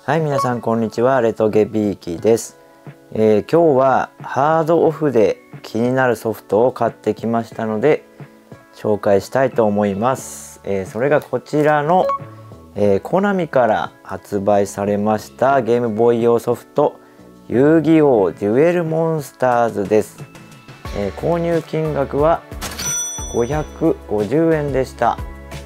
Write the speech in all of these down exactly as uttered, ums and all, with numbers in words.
はい、皆さんこんにちは。レトゲビーキです、えー、今日はハードオフで気になるソフトを買ってきましたので紹介したいと思います。えー、それがこちらの、えー、コナミから発売されましたゲームボーイ用ソフト遊戯王デュエルモンスターズです。えー、購入金額はごひゃくごじゅうえんでした。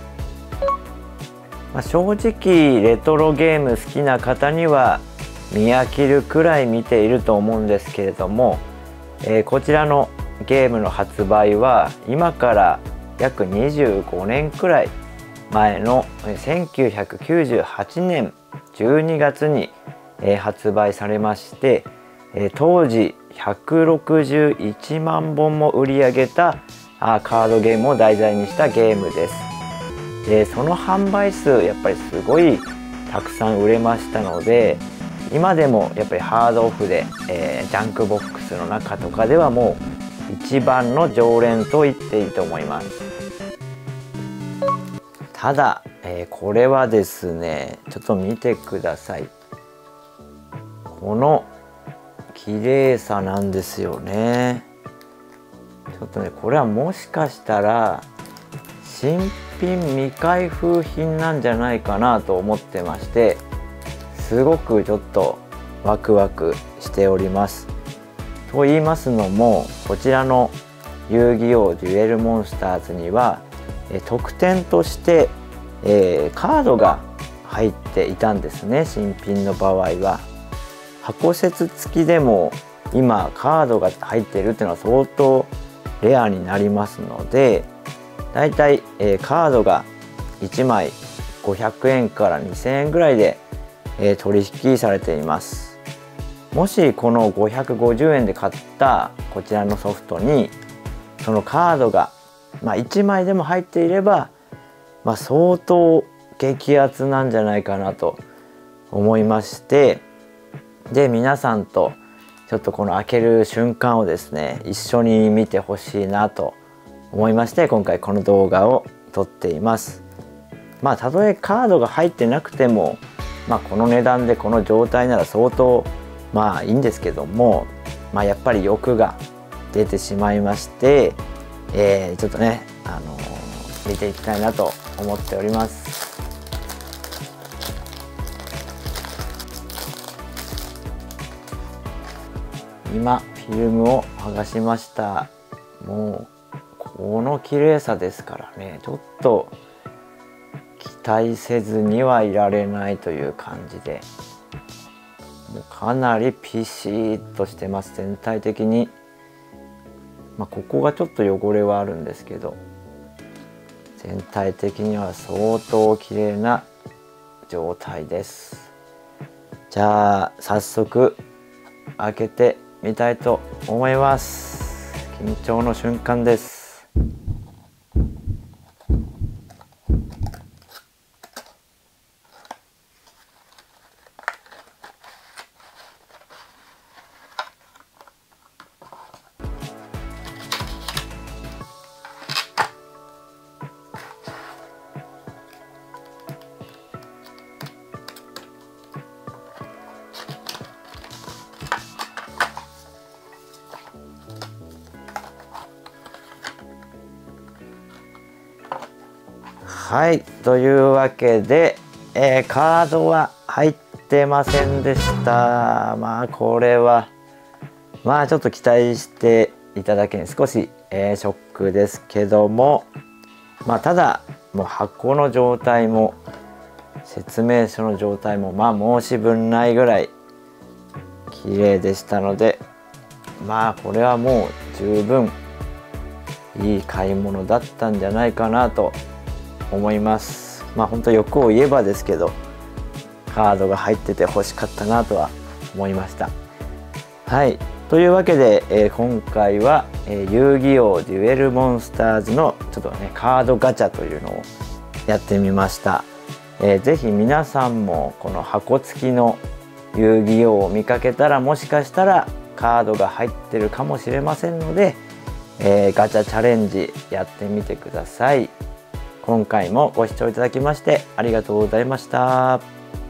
まあ、正直レトロゲーム好きな方には見飽きるくらい見ていると思うんですけれども、えー、こちらのゲームの発売は今から約にじゅうごねんくらい前のせんきゅうひゃくきゅうじゅうはちねんじゅうにがつに、えー、発売されまして、えー、当時ひゃくろくじゅういちまんぼんも売り上げたあーカードゲームを題材にしたゲームです。でその販売数やっぱりすごいたくさん売れましたので、今でもやっぱりハードオフで、えー、ジャンクボックスの中とかではもう一番の常連と言っていいと思います。ただ、えー、これはですねちょっと見てください。この綺麗さなんですよね。ちょっとねこれはもしかしたら新品未開封品なんじゃないかなと思ってまして、すごくちょっとワクワクしております。と言いますのも、こちらの遊戯王デュエルモンスターズにはえ特典として、えー、カードが入っていたんですね。新品の場合は箱節付きでも今カードが入っているっていうのは相当レアになりますので、だいたい、えー、カードがいちまいごひゃくえんからにせんえんぐらいで、えー、取引されています。もしこのごひゃくごじゅうえんで買ったこちらのソフトにそのカードが、まあ、いちまいでも入っていれば、まあ、相当激アツなんじゃないかなと思いまして、で皆さんとちょっとこの開ける瞬間をですね一緒に見てほしいなと思いまして、今回この動画を撮っています。まあたとえカードが入ってなくても、まあ、この値段でこの状態なら相当まあいいんですけども、まあ、やっぱり欲が出てしまいまして、えー、ちょっとね、あのー、見ていきたいなと思っております。今フィルムを剥がしました。もうこの綺麗さですからね、ちょっと期待せずにはいられないという感じで、もうかなりピシッとしてます。全体的に、まあ、ここがちょっと汚れはあるんですけど、全体的には相当綺麗な状態です。じゃあ早速開けてみたいと思います。緊張の瞬間です。はい、というわけで、えー、カードは入ってませんでした。まあこれはまあちょっと期待していただけに少し、えー、ショックですけども、まあただもう箱の状態も説明書の状態もまあ申し分ないぐらい綺麗でしたので、まあこれはもう十分いい買い物だったんじゃないかなと思います。まあ本当欲を言えばですけど、カードが入ってて欲しかったなとは思いました。はい、というわけで、えー、今回は、えー、遊戯王デュエルモンスターズのちょっとねカードガチャというのをやってみました。えー、ぜひ皆さんもこの箱付きの遊戯王を見かけたら、もしかしたらカードが入ってるかもしれませんので、えー、ガチャチャレンジやってみてください。今回もご視聴いただきましてありがとうございました。